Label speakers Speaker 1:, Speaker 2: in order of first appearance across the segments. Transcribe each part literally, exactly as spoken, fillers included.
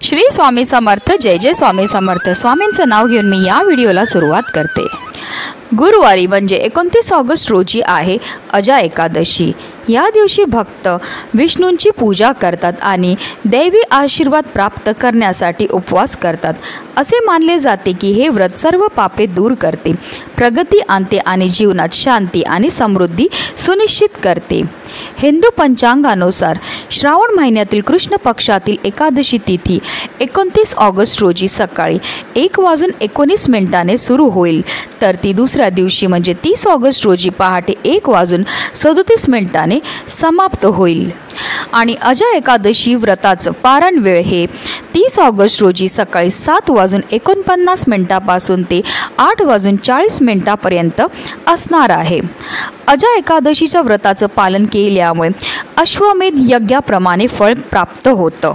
Speaker 1: श्री स्वामी समर्थ। जय जय स्वामी समर्थ। स्वामींचं नाव घेऊन मी या व्हिडिओला सुरुवात करते। गुरुवारी म्हणजे एकोणतीस ऑगस्ट रोजी आहे अजा एकादशी। या दिवशी भक्त विष्णूंची पूजा करतात आणि दैवी आशीर्वाद प्राप्त करण्यासाठी उपवास करतात। असे मानले जाते की हे व्रत सर्व पापे दूर करते, प्रगती आणते आणि जीवनात शांती आणि समृद्धी सुनिश्चित करते। हिंदू पंचांगानुसार श्रावण महिन्यातील कृष्ण पक्षातील एकादशी तिथी एकोणतीस ऑगस्ट रोजी सकाळी एक वाजून एकोणीस मिनिटांने सुरू होईल, तर ती दुसऱ्या दिवशी म्हणजे तीस ऑगस्ट रोजी पहाटे एक वाजून सदोतीस मिनिटांने समाप्त होईल। आणि अजा एकादशी व्रताचं पारण वेळ हे तीस ऑगस्ट रोजी सकाळी सात वाजून एकोणपन्नास मिनिटापासून ते आठ वाजून चाळीस मिनिटापर्यंत असणार आहे। अजा एकादशीच्या व्रताचं पालन केल्यामुळे अश्वमेध यज्ञाप्रमाणे फळ प्राप्त होतं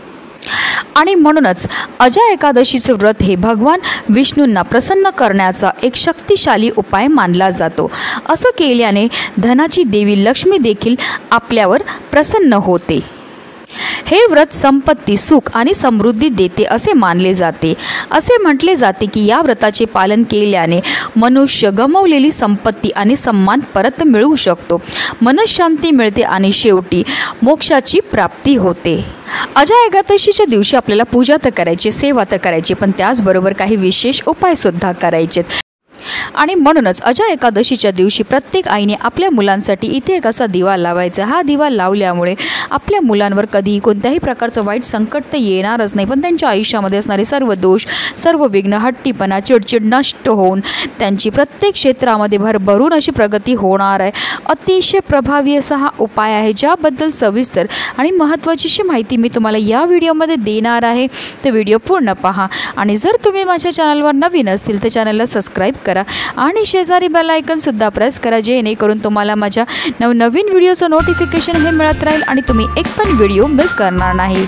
Speaker 1: आणि म्हणूनच अजा एकादशीचे व्रत हे भगवान विष्णूंना प्रसन्न करण्याचा एक शक्तिशाली उपाय मानला जातो। असं केल्याने धनाची देवी लक्ष्मी देखील आपल्यावर प्रसन्न होते। हे व्रत संपत्ती, सुख आणि समृद्धी देते असे मानले जाते। असे म्हटले जाते की या व्रताचे पालन केल्याने मनुष्य गमावलेली संपत्ती आणि सन्मान परत मिळवू शकतो, मनशांती मिळते आणि शेवटी मोक्षाची प्राप्ती होते। अजा एकादशीच्या दिवशी आपल्याला पूजा तर करायची, सेवा तर करायची, पण त्याचबरोबर काही विशेष उपाय सुद्धा करायचे। आणि म्हणूनच अजा एकादशीच्या दिवशी प्रत्येक आईने आपल्या मुलांसाठी इथे एक असा दिवा लावायचा। हा दिवा लावल्यामुळे आपल्या मुलांवर कधीही कोणत्याही प्रकारचं वाईट संकट तर येणारच नाही, पण त्यांच्या आयुष्यामध्ये असणारे सर्व दोष, सर्व विघ्न, हट्टीपणा, चिडचिड नष्ट होऊन त्यांची प्रत्येक क्षेत्रामध्ये भरभरून अशी प्रगती होणार आहे। अतिशय प्रभावी असा हा उपाय आहे, ज्याबद्दल सविस्तर आणि महत्त्वाची अशी माहिती मी तुम्हाला या व्हिडिओमध्ये देणार आहे। तर व्हिडिओ पूर्ण पहा आणि जर तुम्ही माझ्या चॅनलवर नवीन असतील तर चॅनलला सबस्क्राईब करा आणि शेजारी बेल आयकॉन सुद्धा प्रेस करा, जेणेकरून तुम्हाला माझ्या नवनवीन व्हिडिओचं नोटिफिकेशन हे मिळत राहील आणि तुम्ही एक पण व्हिडिओ मिस करणार नाही।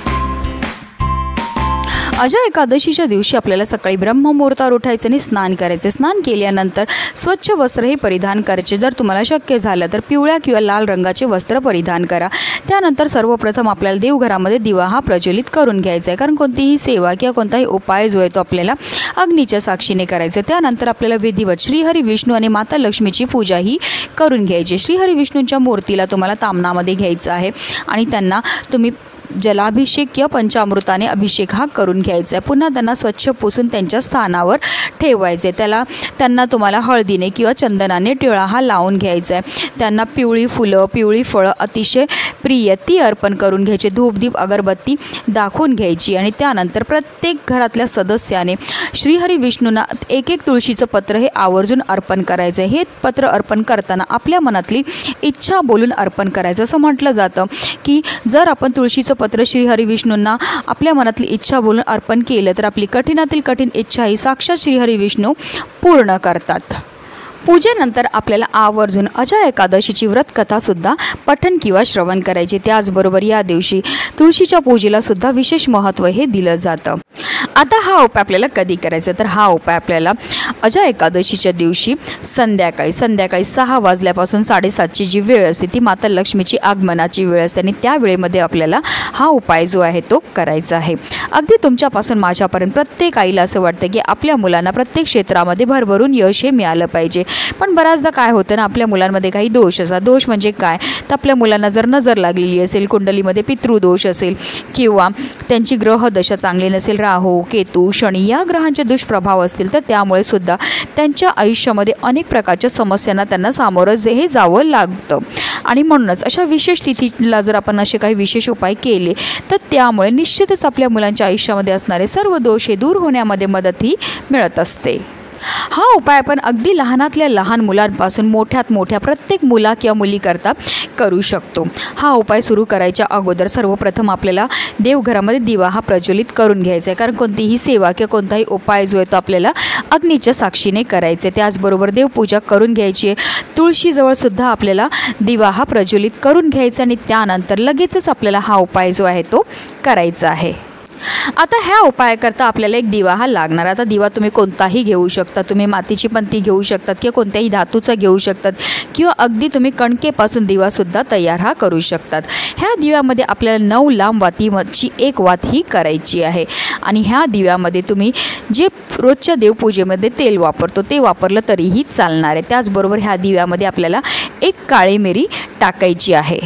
Speaker 1: अजा एकादशीच्या दिवशी आपल्याला सकाळी ब्रह्ममुहूर्तावर उठायचं आणि स्नान करायचे। स्नान केल्यानंतर स्वच्छ वस्त्र हे परिधान करायचे। जर तुम्हाला शक्य झालं तर पिवळ्या किंवा लाल रंगाचे वस्त्र परिधान करा। त्यानंतर सर्वप्रथम आपल्याला देवघरामध्ये दिवा हा प्रज्वलित करून घ्यायचा आहे, कारण कोणतीही सेवा किंवा कोणताही उपाय जो आहे तो आपल्याला अग्नीच्या साक्षीने करायचा आहे। त्यानंतर आपल्याला विधिवत श्रीहरी विष्णू आणि माता लक्ष्मीची पूजा ही करून घ्यायची। श्रीहरी विष्णूंच्या मूर्तीला तुम्हाला तामनामध्ये घ्यायचं आहे आणि त्यांना तुम्ही जलाभिषेक किंवा पंचामृताने अभिषेक हा करून घ्यायचा आहे। पुन्हा त्यांना स्वच्छ पुसून त्यांच्या स्थानावर ठेवायचे। त्याला त्यांना तुम्हाला हळदीने किंवा चंदनाने टिळा हा लावून घ्यायचा आहे। त्यांना पिवळी फुलं, पिवळी फळं अतिशय प्रिय ती अर्पण करून घ्यायची। धूपदीप अगरबत्ती दाखवून घ्यायची आणि त्यानंतर प्रत्येक घरातल्या सदस्याने श्रीहरी विष्णूंना एक एक तुळशीचं पत्र हे आवर्जून अर्पण करायचं आहे। हे पत्र अर्पण करताना आपल्या मनातली इच्छा बोलून अर्पण करायचं। असं म्हटलं जातं की जर आपण तुळशीचं पत्र श्रीहरी विष्णूंना आपल्या मनातली इच्छा बोलून अर्पण केलं तर आपली कठीणातील कठीण इच्छा ही साक्षात श्रीहरी विष्णू पूर्ण करतात। पूजेनंतर आपल्याला आवर्जून अजा एकादशीची व्रतकथासुद्धा पठण किंवा श्रवण करायचे। त्याचबरोबर या दिवशी तुळशीच्या पूजेला सुद्धा विशेष महत्त्व हे दिलं जातं। आता हा उपाय आपल्याला कधी करायचा, तर हा उपाय आपल्याला अजा एकादशीच्या दिवशी संध्याकाळी संध्याकाळी सहा वाजल्यापासून साडेसातची जी वेळ असते ती माता लक्ष्मीची आगमनाची वेळ असते आणि त्या वेळेमध्ये आपल्याला हा उपाय जो आहे तो करायचा आहे। अगदी तुमच्यापासून माझ्यापर्यंत प्रत्येक आईला असं वाटतं की आपल्या मुलांना प्रत्येक क्षेत्रामध्ये भरभरून यश हे मिळालं पाहिजे, पण बऱ्याचदा काय होतं ना, आपल्या मुलांमध्ये काही दोष असतात। दोष म्हणजे काय, तर आपल्या मुलांना जर नजर लागलेली असेल, कुंडलीमध्ये पितृदोष असेल किंवा त्यांची ग्रहदशा चांगली नसेल, राहू, केतू, शनी या ग्रहांचे दुष्प्रभाव असतील, तर त्यामुळे सुद्धा त्यांच्या आयुष्यामध्ये अनेक प्रकारच्या समस्यांना त्यांना सामोरं जे हे जावं लागतं। आणि म्हणूनच अशा विशेष तिथीला जर आपण असे काही विशेष उपाय केले तर त्यामुळे निश्चितच आपल्या मुलांच्या आयुष्यामध्ये असणारे सर्व दोष हे दूर होण्यामध्ये मदतही मिळत असते। हा उपाय आपण अगदी लहानातल्या लहान मुलांपासून मोठ्यात मोठ्या प्रत्येक मुला किंवा मुलीकरता करू शकतो। हा उपाय सुरू करायच्या अगोदर सर्वप्रथम आपल्याला देवघरामध्ये दिवा हा प्रज्वलित करून घ्यायचा आहे, कारण कोणतीही सेवा किंवा कोणताही उपाय जो आहे तो आपल्याला अग्नीच्या साक्षीने करायचा आहे। त्याचबरोबर देवपूजा करून घ्यायची आहे। तुळशीजवळसुद्धा आपल्याला दिवा हा प्रज्वलित करून घ्यायचा आणि त्यानंतर लगेचच आपल्याला हा उपाय जो आहे तो करायचा आहे। आता ह्या उपायाकरता आपल्याला एक दिवा हा लागणार. आता दिवा तुम्ही कोणताही घेऊ शकता. तुम्ही मातीची पंती घेऊ शकतात किंवा कोणत्याही धातूचा घेऊ शकतात किंवा अगदी तुम्ही कणकेपासून दिवासुद्धा तयार हा करू शकतात. ह्या दिव्यामध्ये आपल्याला नऊ लांब वातीची एक वात ही करायची आहे आणि ह्या दिव्यामध्ये तुम्ही जे रोजच्या देवपूजेमध्ये तेल वापरतो ते वापरलं तरीही चालणार आहे. त्याचबरोबर ह्या दिव्यामध्ये आपल्याला एक काळी मिरी टाकायची आहे.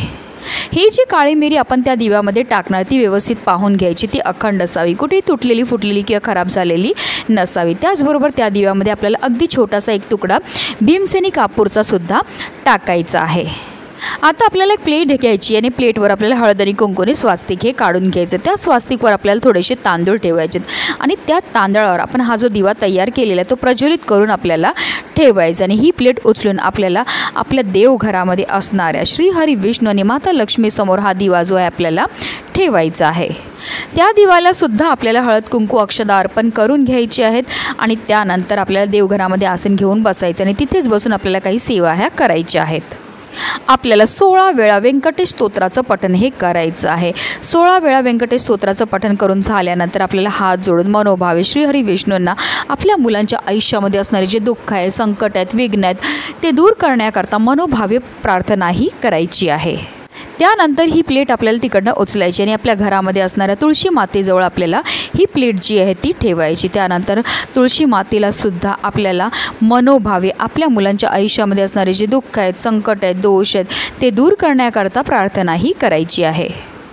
Speaker 1: ही जी काळी मिरी आपण त्या दिव्यामध्ये टाकणार ती व्यवस्थित पाहून घ्यायची. ती अखंड असावी, कुठेही तुटलेली फुटलेली किंवा खराब झालेली नसावी. त्याचबरोबर त्या दिव्यामध्ये आपल्याला अगदी छोटासा एक तुकडा भीमसेनी कापूरचा सुद्धा टाकायचा आहे. आता आपल्याला एक प्लेट घ्यायची आणि प्लेटवर आपल्याला हळद आणि कुंकुने स्वास्तिक हे काढून घ्यायचं. त्या स्वास्तिकवर आपल्याला थोडेसे तांदूळ ठेवायचे आणि त्या तांदळावर आपण हा जो दिवा तयार केलेला आहे तो प्रज्वलित करून आपल्याला ठेवायचा आणि ही प्लेट उचलून आपल्याला आपल्या देवघरामध्ये असणाऱ्या श्री हरी विष्णू आणि माता लक्ष्मी समोर हा दिवा जो आहे आपल्याला ठेवायचा आहे. त्या दिवाला सुद्धा आपल्याला हळद कुंकू अक्षदा अर्पण करून घ्यायची आहेत आणि त्यानंतर आपल्याला देवघरामध्ये आसन घेऊन बसायचं आणि तिथेच बसून आपल्याला काही सेवा ह्या करायच्या आहेत. आपल्याला सोळा वेळा व्यंकटेश स्तोत्राचं पठण हे करायचं आहे. सोळा वेळा व्यंकटेश स्तोत्राचं पठण करून झाल्यानंतर आपल्याला हात जोडून मनोभावे श्रीहरी विष्णूंना आपल्या मुलांच्या आयुष्यामध्ये असणारे जे दुःख आहे, संकट आहेत, विघ्न आहेत ते दूर करण्याकरता मनोभावे प्रार्थनाही करायची आहे. त्यानंतर ही प्लेट आपल्याला तिकडनं उचलायची आणि आपल्या घरामध्ये असणाऱ्या तुळशी मातेजवळ आपल्याला ही प्लेट जी आहे ती ठेवायची. त्यानंतर तुळशी मातेला सुद्धा आपल्याला मनोभावे आपल्या मुलांच्या आयुष्यामध्ये असणारे जे दुःख आहेत, संकट आहेत, दोष आहेत ते दूर करण्याकरता प्रार्थनाही करायची आहे.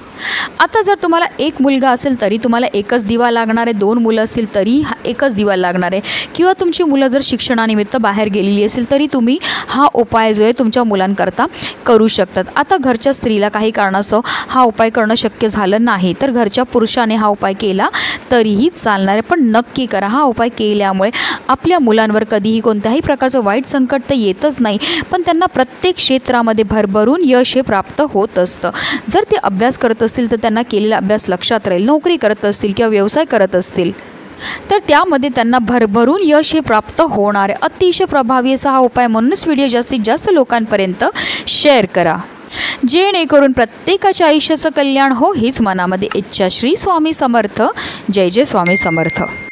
Speaker 1: आता जर तुम्हाला एक मुलगा असेल तरी तुम्हाला एकच दिवा लागणार आहे. दोन मुलं असतील तरी हा एकच दिवा लागणार आहे किंवा तुमची मुलं जर शिक्षणानिमित्त बाहेर गेलेली असेल तरी तुम्ही हा उपाय जो आहे तुमच्या मुलांकरता करू शकतात. आता घरच्या स्त्रीला काही कारणास्तव हा उपाय करणं शक्य झालं नाही तर घरच्या पुरुषाने हा उपाय केला तरीही चालणार आहे. पण नक्की करा. हा उपाय केल्यामुळे आपल्या मुलांवर कधीही कोणत्याही प्रकारचं वाईट संकट तर येतच नाही पण त्यांना प्रत्येक क्षेत्रामध्ये भरभरून यश हे प्राप्त होत असतं. जर ते अभ्यास करत असतील तर त्यांना केलेला अभ्यास लक्षात राहील. नोकरी करत असतील किंवा व्यवसाय करत असतील तर त्यामध्ये त्यांना भरभरून यश हे प्राप्त होणार आहे. अतिशय प्रभावी असा हा उपाय म्हणूनच व्हिडिओ जास्तीत जास्त लोकांपर्यंत शेअर करा जेणेकरून प्रत्येकाच्या आयुष्याचं कल्याण हो हीच मनामध्ये इच्छा. श्री स्वामी समर्थ. जय जय स्वामी समर्थ.